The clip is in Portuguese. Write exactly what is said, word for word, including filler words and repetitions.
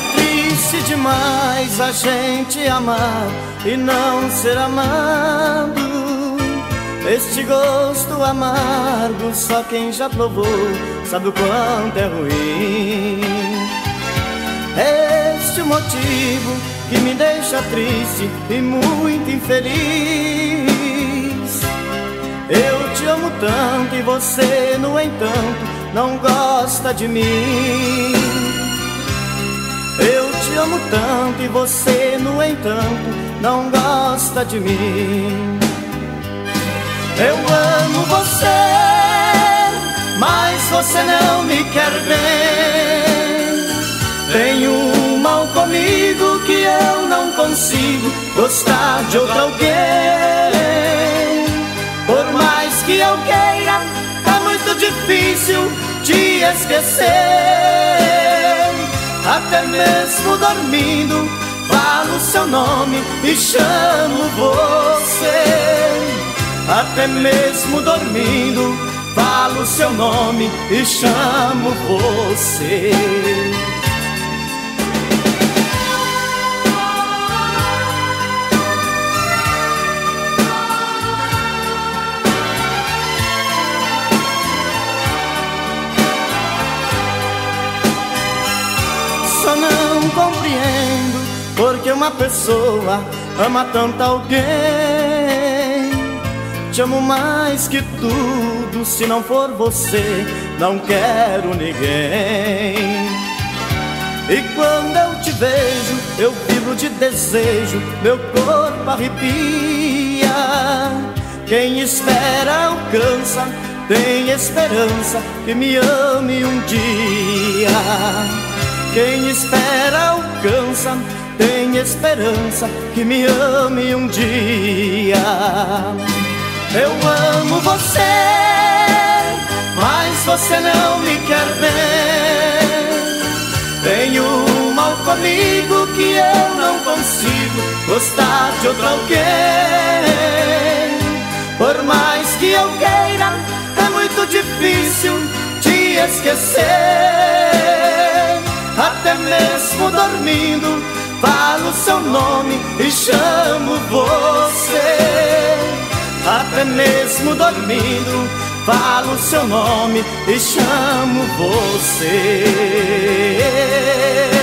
triste demais a gente amar e não ser amado. Este gosto amargo só quem já provou sabe o quanto é ruim. Este o motivo que me deixa triste e muito infeliz. Eu te amo tanto e você, no entanto, não gosta de mim. Eu te amo tanto e você, no entanto, não gosta de mim. Eu amo você, mas você não me quer bem. Tem um mal comigo que eu não consigo gostar de outro alguém. Por mais que eu queira, é muito difícil te esquecer. Até mesmo dormindo, falo seu nome e chamo você. Até mesmo dormindo, falo seu nome e chamo você. Só não compreendo porque uma pessoa ama tanto alguém. Te amo mais que tudo, se não for você, não quero ninguém. E quando eu te vejo, eu vibro de desejo, meu corpo arrepia. Quem espera alcança, tem esperança que me ame um dia. Quem espera alcança, tem esperança que me ame um dia. Eu amo você, mas você não me quer bem. Tenho um mal comigo que eu não consigo gostar de outro alguém. Por mais que eu queira, é muito difícil te esquecer. Até mesmo dormindo, falo seu nome e chamo você. Até mesmo dormindo, falo seu nome e chamo você.